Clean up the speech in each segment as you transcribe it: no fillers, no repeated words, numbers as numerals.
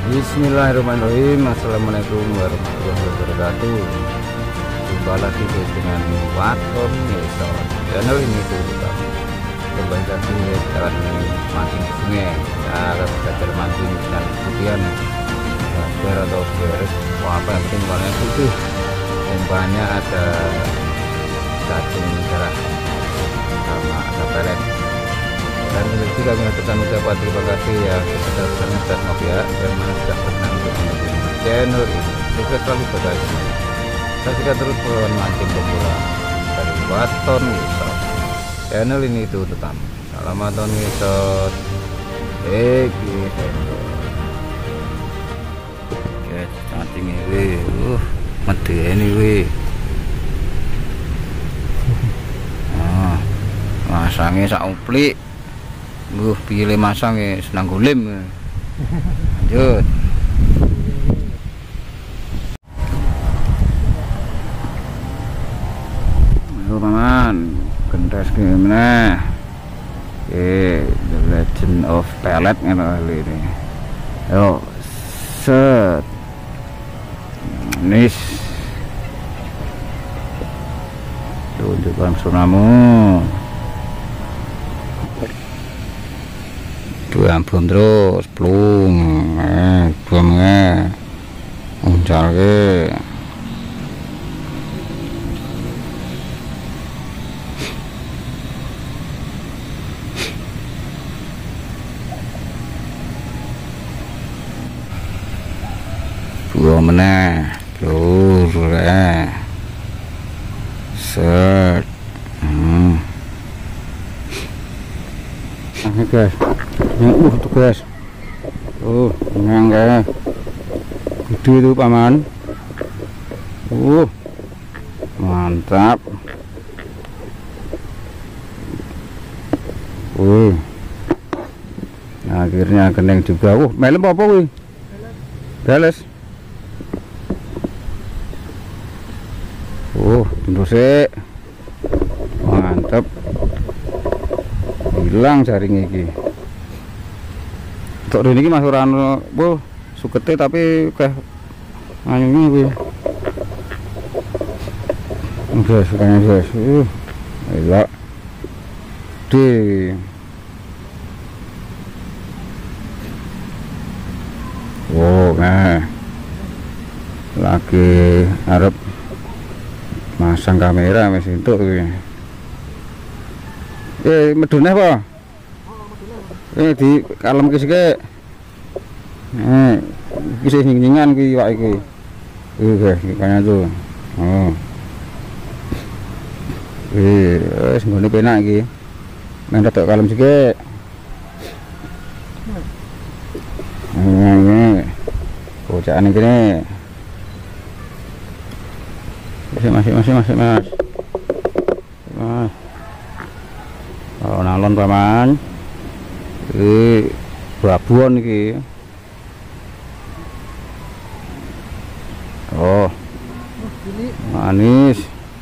Bismillahirrahmanirrahim. Assalamualaikum warahmatullahi wabarakatuh. Jumpa lagi dengan Waton Ngesot. Channel ini tuh kembali lagi jalan mancing ke sungai. Cara belajar mancing dan kemudian biar atau beres apa yang penting warnanya putih. Umpannya ada cacing merah sama ada pelet. Dan juga kami aturkan ucapan terima kasih ya sebesar-besarnya dan maaf ya yang mana sudah pernah untuk menonton channel ini. Sukses selalu guys. Saksikan terus peluang mancing pemula dari Waton Ngesot. Channel ini itu tetap. Salam Waton Ngesot. Gitu. Oke, cacing ini. Medeni we. Masangnya sak uplik. Pilih masang ya senang gulim. Lanjut. Ayo paman, kentas gimana? The Legend of Pellet kali ini. Ayo, set. Nis. Tunjukkan sonamu. Belum terus plung belum uncal ke dua meneh lur set guys. Tuh guys, menang guys, gede tuh paman, mantap, akhirnya keneng juga, melem apa wih, beles, tunggu sih, mantap, hilang jaring ini. Tok ini masuk rano, sukete tapi kayak nganyungnya gue. Guys, kayaknya guys, gila, nah, lagi harap masang kamera mesin itu. Medune apa? Di kalem ki sik. Iki nyingan ki iwak iki. Guys, kayaknya tuh. Wis nggone penak iki. Nang tok kalem sik. Bocakan iki ne. Masih Mas. Oh, nalon paman. Babon iki. Manis.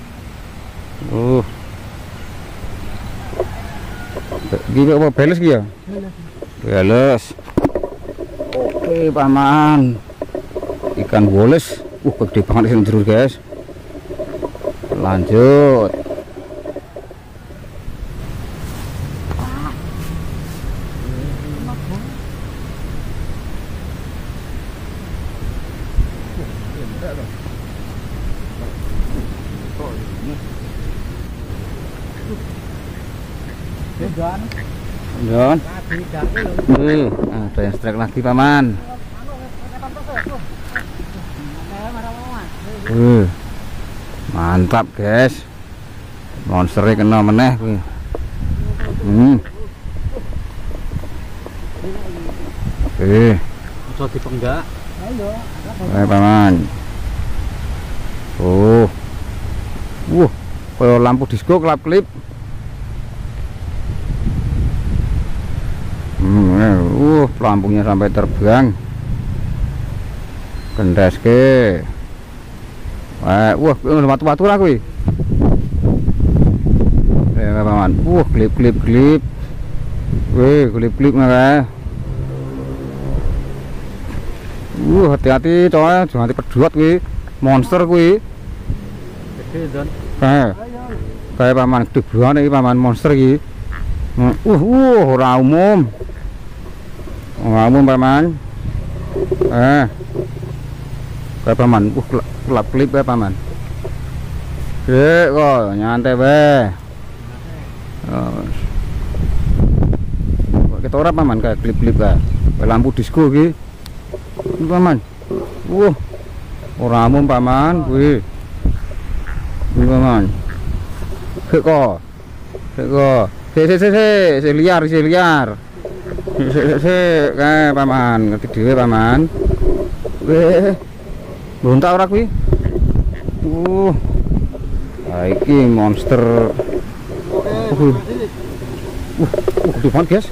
Gini apa beles ki ya? Beles. Oke, paman. Ikan boles. Gede banget sing terus, guys. Lanjut. John. Ada yang strike lagi paman. Mantap guys. Monsternya kena meneh. Bisa dipenggak. Ayo paman. Kayak lampu disco kelap-kelip. Lampunya sampai terbang. Kendas ke. Watu-watu aku. Paman. Klip. Klip-klip nggak. Hati-hati coy, jangan nanti pedot kuwi. Monster kuwi. Gede, Don. Kayak paman gede banget iki paman monster iki. Ora umum. Ora umum paman. Kayak paman, kelap-kelip ya paman. Kok nyantai weh. Kita ora paman kayak klip-klip kayak lampu disco iki. Paman. Ora umum paman kuwi. Kuwi paman. Kok. Se liar. Kayak paman, ngerti dhewe paman. Lontak ora kuwi? Iki monster. Gede banget, guys.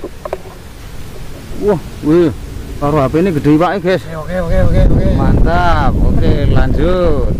Wih, karo HP ini gede banget, guys. Oke. Mantap. Oke, lanjut.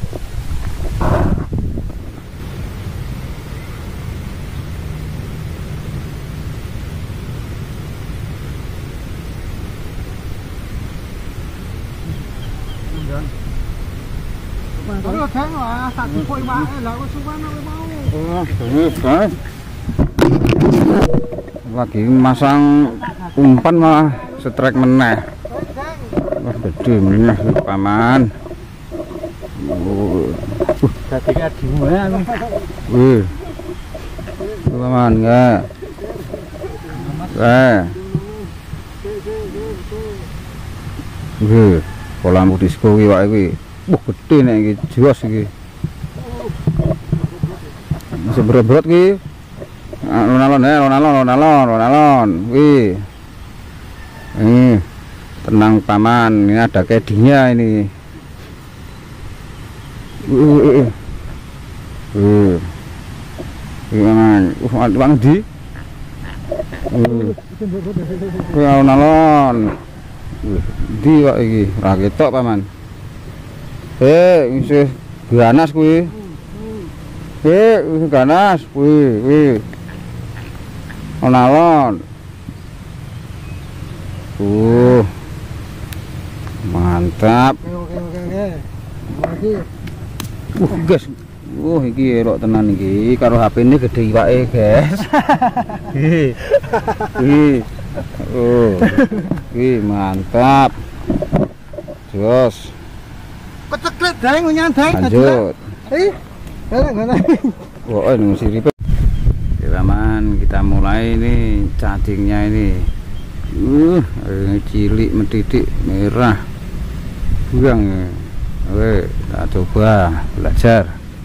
Lagi masang umpan malah setrek meneh. Wah, gede meneh paman. Dadi gimana? Paman enggak. Lampu disco iki wae iki. Gede nek iki, jos iki. Masih berat-berat ki. Lonalon. Wih. Tenang paman, ini ada kedinya ini. Paman, bang di. Lonalon. Di kok iki, ora ketok paman. Isih ganas kuwi. Ganas kuwi. Onalon. Mantap. Oke. Guys. Iki elok tenan iki. Karo HP ini gede wae, guys. Mantap. Jos. Keceklet daeng nyandang. Lanjut. Galak. Ini sirip. Paman, kita mulai ini cacingnya ini. Ini cilik mentitik merah. Buang ya. Oke, kita coba belajar.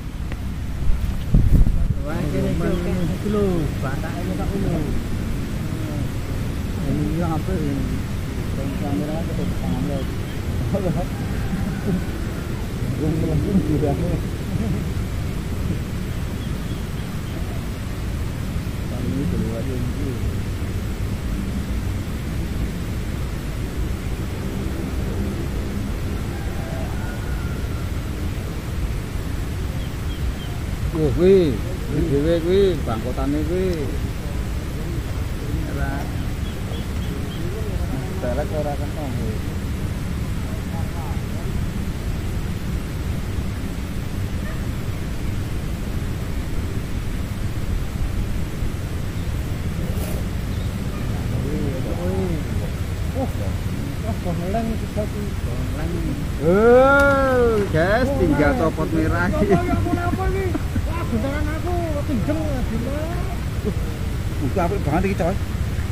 Kuwi dhewe kuwi bangkotane kuwi. Dalek ora kena kuwi. Guys, tinggal copot merah iki. Bentangan aku pinjem gila. Buka apik banget iki, coy.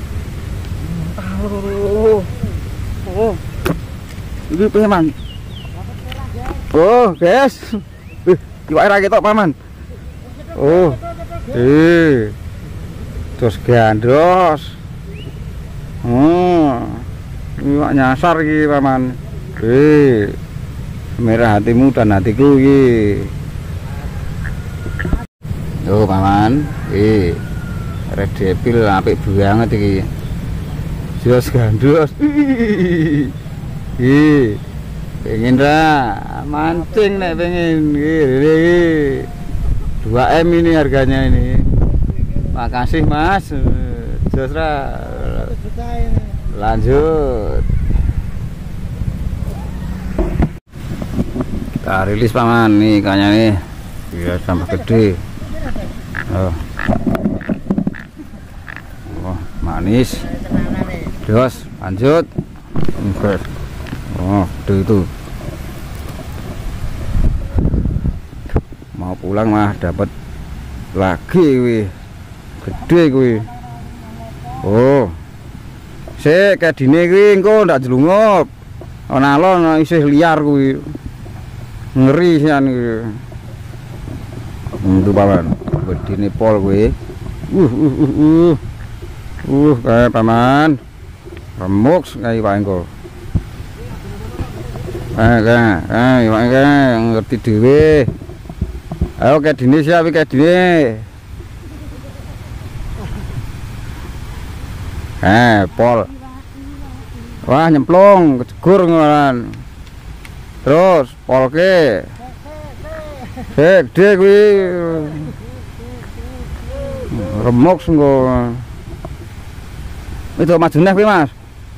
Iki piye, Man? Guys. Iwake ra ketok, Paman. Terus gandos. Iwak nyasar iki, Paman. Merah hatimu dan hatiku iki. Tuh paman, red devil apik banget iki. Jos gandos. Pengen ra mancing nek pengen. 2M ini harganya ini. Makasih Mas. Jos ra. Lanjut. Kita rilis paman nih ikannya nih. Biar tambah gede. Oh. Oh, manis. Terus lanjut. Oke. Oh, itu. Mau pulang mah dapat lagi wih. Gede kuwi. Oh. Sik kayak dine kuwi engko ndak jelungop. Ana alon isih liar kuwi. Ngeri sian kuwi. Itu paman. Gedine pol kuwi. Kayak paman. Remuk kayak wae engko. Ngerti dhewe. Ayo kayak dine siap kayak dine. Pol. Wah, nyemplung, kejegur ngoran. Terus pol ke. Gede kuwi. Remuk engko. Itu maju neh kuwi, Mas.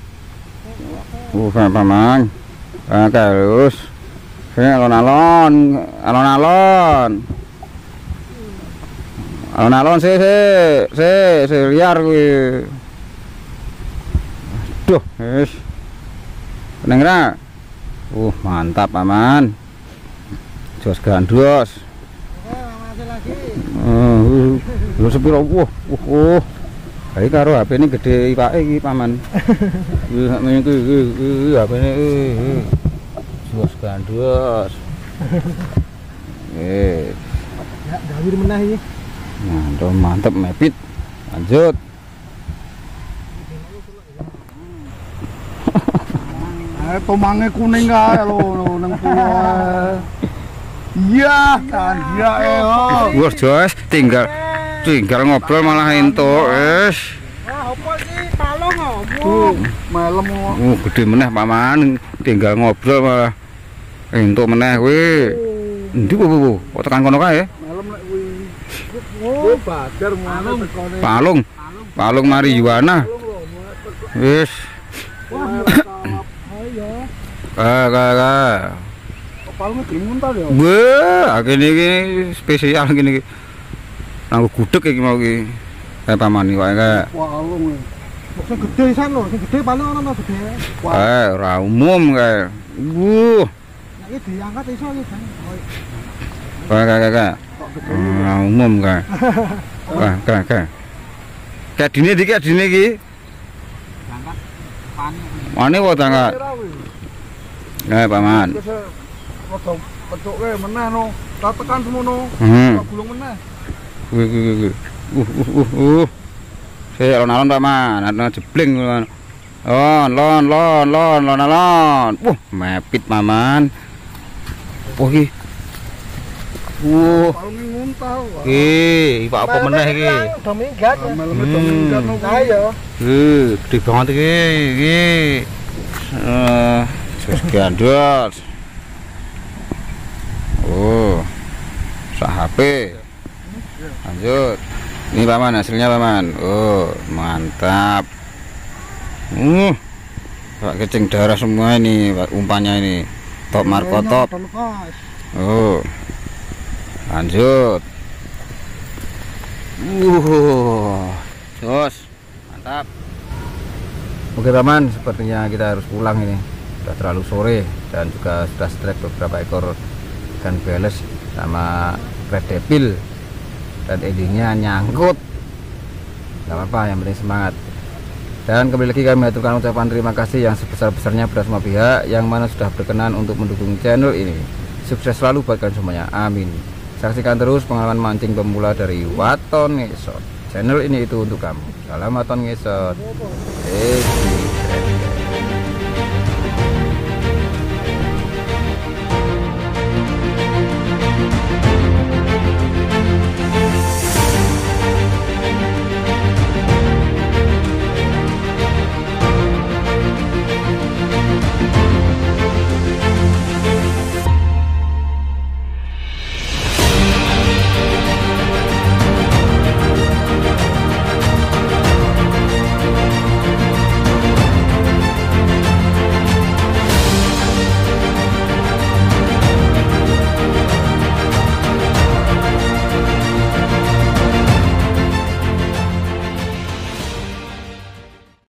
Paman. Terus. Alon-alon. Alon-alon se liar kuwi. Duh, wis. Seneng ra? Mantap, paman. Jos gandos. Lho sepiro? Iki karo HP ini gede ipake iki, paman. Iki HP-ne jos gandos. Ya, gawir meneh iki. Mantap, mepit. Lanjut. Tomange kuning kae lho nang pulo. Iya, kan iya Wes Jos, tinggal ngobrol malah entuk, wis. Wah, apa iki palong kok? Malam kok. Gede meneh paman, tinggal ngobrol malah entuk meneh kuwi. Endi Bu? Kok tekan kono kae? Malam lek kuwi. Badar mana tekone. Palung mari Yuwana. Wis. Palungnya dimuntal ya? Wah, gini spesial gini. Nanggo gudeg iki mau iki. Kayak paman iki wae kae. Palung. Sing gede san lho, sing gede paling ana gede. Ora umum kae. Nek iki diangkat iso iki, Bang. Kae. Ora umum kae. Kae. Kayak dine iki Angkat pani. Mane wae angkat. Kae paman. Rodong pecuke meneh no. Tak tekan semono. Tak gulung meneh. Kuwi. Saya alon-alon paman, ana jebling. Lon. Mepit paman. Iki. Palunge nguntal. Pak apa meneh iki? Udah minggat. Minggat no. Nah ya. Gede banget iki. Jos gandos. Sak HP. Lanjut. Ini paman hasilnya paman. Mantap. Pak kecing darah semua ini umpannya ini. Top markotop. Lanjut. Jos. Mantap. Oke paman, sepertinya kita harus pulang ini. Sudah terlalu sore dan juga sudah strike beberapa ekor ikan beles sama red devil dan endingnya nyangkut. Gak apa-apa, yang penting semangat. Dan kembali lagi kami aturkan ucapan terima kasih yang sebesar-besarnya pada semua pihak yang mana sudah berkenan untuk mendukung channel ini. Sukses selalu buat kalian semuanya, amin. Saksikan terus pengalaman mancing pemula dari Waton Ngesot. Channel ini itu untuk kamu. Salam Waton Ngesot.